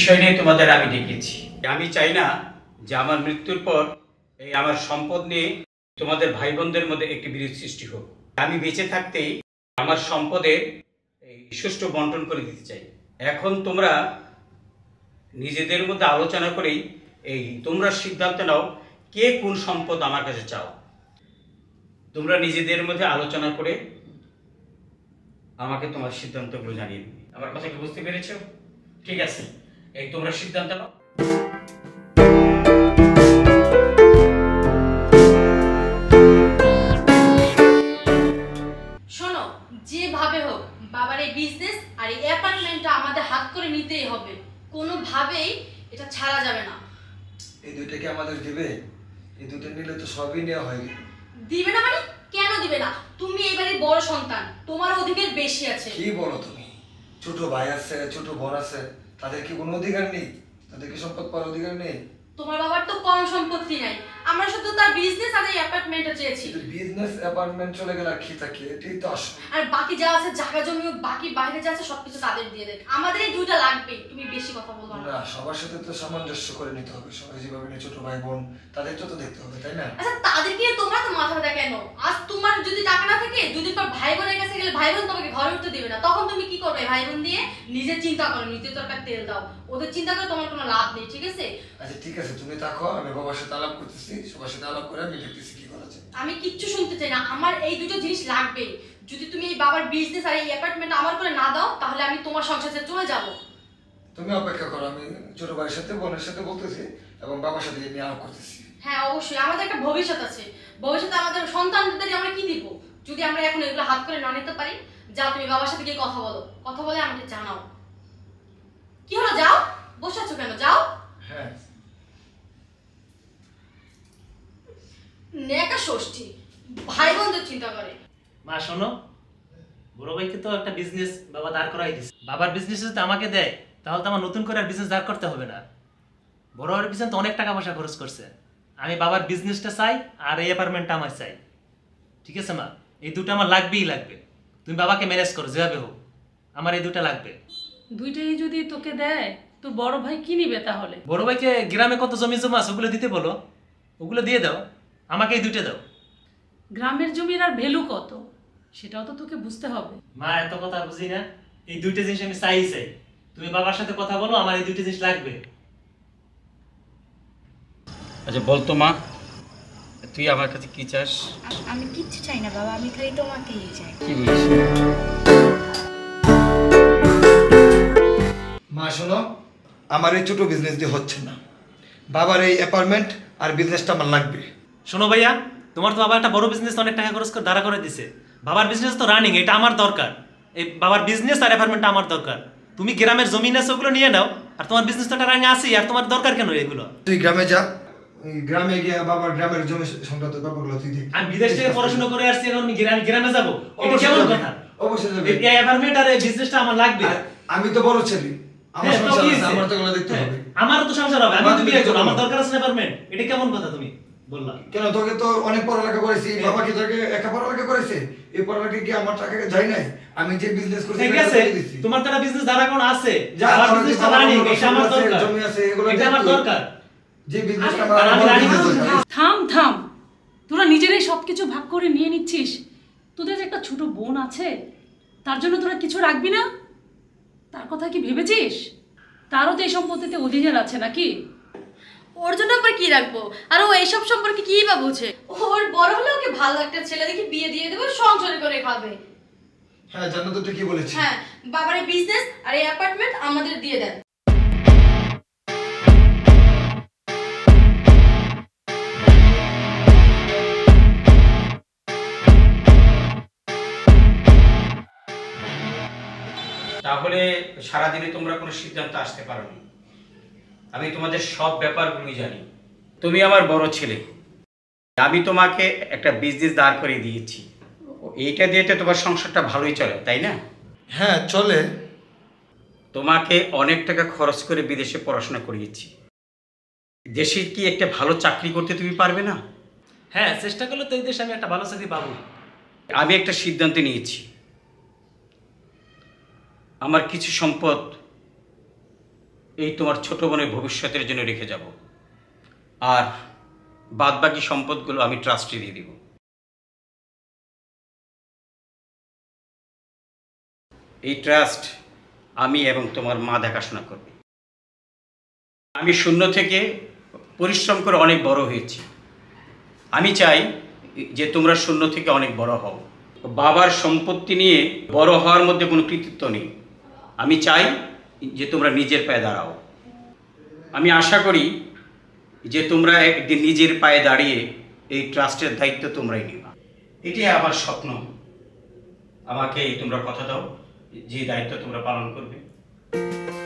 বিষয় নিয়ে তোমাদের আমি ডেকেছি। আমি চাই না যে আমার মৃত্যুর পর এই আমার সম্পদ নিয়ে তোমাদের ভাই বোনদের মধ্যে একটি বিরোধ সৃষ্টি হোক। আমি বেঁচে থাকতেই আমার সম্পদের এই সুষ্ঠু বন্টন করে দিতে চাই। এখন তোমরা নিজেদের মধ্যে আলোচনা করেই তোমরা সিদ্ধান্ত নাও কে কোন সম্পদ আমার কাছে চাও। তোমরা নিজেদের মধ্যে আলোচনা করে আমাকে তোমার সিদ্ধান্তগুলো জানিয়ে দিবে। আমার কথা কি বুঝতে পেরেছো? ঠিক আছে, তোমরা সিদ্ধান্ত নাও। শোনো, যেভাবে হোক বাবার এই বিজনেস আর এই অ্যাপার্টমেন্টটা আমাদের হাত করে নিতেই হবে। কোনোভাবেই এটা ছাড়া যাবে না। এই দুইটা কি আমাদের দিবে? এই দুটো নিলে তো সবই নেওয়া হয়ে গেল। দিবে না মানে? কেন দিবে না? তুমি এবারে বড় সন্তান, তোমার অধিকার বেশি আছে। কি বলো তুমি? ছোট ভাই আছে, ছোট বোন আছে, তাদের কি কোনো অধিকার নেই? তাদের কি সম্পদ পাওয়ার অধিকার নেই? তোমার বাবার তো কম সম্পত্তি নাই, আমরা শুধু তার বিজনেস আর এই অ্যাপার্টমেন্টটা চেয়েছি। বিজনেস অ্যাপার্টমেন্ট চলে গেল আর কি থাকে? এটাই তো আসল। আর বাকি যা আছে জায়গা জমি, বাকি বাইরে যা আছে সবকিছু তাদের দিয়ে দেন। আমাদের এই দুইটা লাগবে, তুমি বেশি কথা বলবা না। সবার সাথে তো সামঞ্জস্য করে নিতে হবে। সবাই যেভাবে নিয়ে ছোট ভাই বোন, তাদের তো দেখতে হবে, তাই না? আচ্ছা, তাদেরকে তোমরা তো মাথা ব্যথা কেন? আজ তোমার যদি টাকা না থাকে, দুদিন পর ভাই বোনের কাছে গেলে ভাই বোন তোমাকে ঘরে উঠতে দেবে না, তখন তুমি কি করবে? ভাই বোন দিয়ে নিজের চিন্তা করো, নিজের দরকার তেল দাও। ওদের চিন্তা করে তোমার কোনো লাভ নেই, ঠিক আছে? আচ্ছা ঠিক আছে, তুমি থাকো, আমি বাবার সাথে আলাপ করতেছি, সবার সাথে আলাপ করে আমি দেখতেছি কি করা যায়। আমি কিচ্ছু শুনতে চাই না, আমার এই দুটো জিনিস লাগবে। যদি তুমি এই বাবার বিজনেস আর এই অ্যাপার্টমেন্ট আমার করে না দাও, তাহলে আমি তোমার সংসার ছেড়ে চলে যাব। তুমি অপেক্ষা করো, আমি ছোট ভাইয়ের সাথে বোনের সাথে বলতেছি এবং বাবার সাথে নিয়ে আলাপ করতেছি। হ্যাঁ অবশ্যই, আমাদের একটা ভবিষ্যৎ আছে। ভবিষ্যতে আমাদের সন্তানদের আমরা কি দিব যদি আমরা এখন এগুলো হাত করে না নিতে পারি? যাও, তুমি বাবার সাথে গিয়ে কথা বলো, কথা বলে আমাকে জানাও। কি হলো, যাও, বসে আছো কেন? যাও। হ্যাঁ, নেকা ষষ্ঠী, ভাই বোনদের চিন্তা করে। মা শোনো, বড় ভাইকে তো একটা বিজনেস বাবা দাঁড় করাই দিচ্ছে। বাবার বিজনেস যদি আমাকে দেয়, তাহলে তো আমার নতুন করে আর বিজনেস দাঁড় করতে হবে না। বড় ভাইয়ের পিছনে তো অনেক টাকা পয়সা খরচ করছে। আমি বাবার বিজনেসটা চাই আর এই অ্যাপার্টমেন্টটা আমার চাই। ঠিক আছে মা, এই দুটো আমার লাগবেই লাগবে। তুমি বাবাকে ম্যানেজ করো যেভাবে হোক, আমার এই দুটো লাগবে। দুইটাই যদি তোকে দেয়, তোর বড় ভাই কি নিবে তাহলে? বড় ভাইকে গ্রামে কত জমি জমা আছে ওগুলো দিতে বলো, ওগুলো দিয়ে দাও, আমাকে এই দুটো দাও। গ্রামের জমির আর ভ্যালু কত সেটাও তো তোকে বুঝতে হবে। মা এত কথা বুঝি না, এই দুইটা জিনিস আমি চাই। তুমি বাবার সাথে কথা বলো, আমার এই দুইটা জিনিস লাগবে। আচ্ছা বলতো মা, তুই আমার কাছে কি চাস? আমি কিচ্ছু চাই না বাবা, আমি খালি তোমাকেই চাই। কি বলিস? মা শোনো, আমার এই ছোট বিজনেস দিয়ে হচ্ছে না। বাবার এই অ্যাপার্টমেন্ট আর বিজনেসটা আমার লাগবে। শোনো ভাইয়া, তোমার তো বাবা একটা বড় বিজনেস অনেক টাকা খরচ করে দাঁড়া করে দিছে। বাবার বিজনেস তো রানিং, এটা আমার দরকার। এই বাবার বিজনেস আর অ্যাপার্টমেন্টটা আমার দরকার। তুমি গ্রামের জমি আছে ওগুলো নিয়ে নাও, আর তোমার বিজনেস তো রানিং আছেই, আর তোমার দরকার কেন এগুলো? তুই গ্রামে যা, গ্রামে গিয়ে বাবার গ্রামের জমি সংক্রান্ত ব্যাপারগুলো তুই দেখ। আমি বিদেশ থেকে পড়াশোনা করে আসছি, এখন আমি গ্রামে যাবো? এটা কেমন কথা? অবশ্যই যাবে। এই অ্যাপার্টমেন্ট আর এই বিজনেসটা আমার লাগবে। আমি তো বড় ছেলে, আমার সংসার আছে, আমার তো এগুলো দেখতে হবে। আমারও তো সংসার হবে, আমি তো বিয়ে করব, আমার দরকার আছে অ্যাপার্টমেন্ট। এটা কেমন কথা তুমি বললা? কেন, তোকে তো অনেক পড়ালেখা করেছি, বাবা কি তোকে একা পড়ালেখা করেছে? এই পড়ালেখা কি আমার টাকা যাই নাই? আমি যে বিজনেস করছি ঠিক আছে, তোমার তো একটা বিজনেস দাঁড়া কোন আছে, আমার বিজনেসটা রানিং, এটা আমার দরকার, জমি আছে, এগুলো এটা আমার দরকার। যে বিজনেসটা আমার থাম থাম, তোরা নিজেরাই সবকিছু ভাগ করে নিয়ে নিচ্ছিস। তোদের যে একটা ছোট বোন আছে, তার জন্য তোরা কিছু রাখবি না? তার কথা কি ভেবেছিস? তারও তো এই সম্পত্তিতে অধিকার আছে নাকি? ওর জন্য আবার কি রাখবো? আর ও এইসব সম্পর্কে কি বা বুঝে? ওর বড় হলে ওকে ভালো একটা ছেলে দেখে বিয়ে দিয়ে দেবো, সংসার করে খাবে। হ্যাঁ জানো তো, তুই কি বলেছিস? হ্যাঁ, বাবার এই বিজনেস আর এই অ্যাপার্টমেন্ট আমাদের দিয়ে দেন। তাহলে সারাদিনে তোমরা কোনো সিদ্ধান্ত আসতে পারো না। আমি তোমাদের সব ব্যাপারগুলোই জানি। তুমি আমার বড় ছেলে, আমি তোমাকে একটা বিজনেস দাঁড় করিয়ে দিয়েছি। এইটা দিয়ে তো তোমার সংসারটা ভালোই চলে, তাই না? হ্যাঁ চলে। তোমাকে অনেক টাকা খরচ করে বিদেশে পড়াশোনা করিয়েছি। দেশে কি একটা ভালো চাকরি করতে তুমি পারবে না? হ্যাঁ, চেষ্টা করলে তো এই দেশে আমি একটা ভালো চাকরি পাবো। আমি একটা সিদ্ধান্ত নিয়েছি, আমার কিছু সম্পদ এই তোমার ছোট বোনের ভবিষ্যতের জন্য রেখে যাব, আর বাদবাকি সম্পদগুলো আমি ট্রাস্টে দিয়ে দিব। এই ট্রাস্ট আমি এবং তোমার মা দেখাশোনা করবে। আমি শূন্য থেকে পরিশ্রম করে অনেক বড় হয়েছি। আমি চাই যে তোমরা শূন্য থেকে অনেক বড় হও। বাবার সম্পত্তি নিয়ে বড় হওয়ার মধ্যে কোনো কৃতিত্ব নেই। আমি চাই যে তোমরা নিজের পায়ে দাঁড়াও। আমি আশা করি যে তোমরা একদিন নিজের পায়ে দাঁড়িয়ে এই ট্রাস্টের দায়িত্ব তোমরাই নিবা। এটাই আমার স্বপ্ন। আমাকে তোমরা কথা দাও যে দায়িত্ব তোমরা পালন করবে।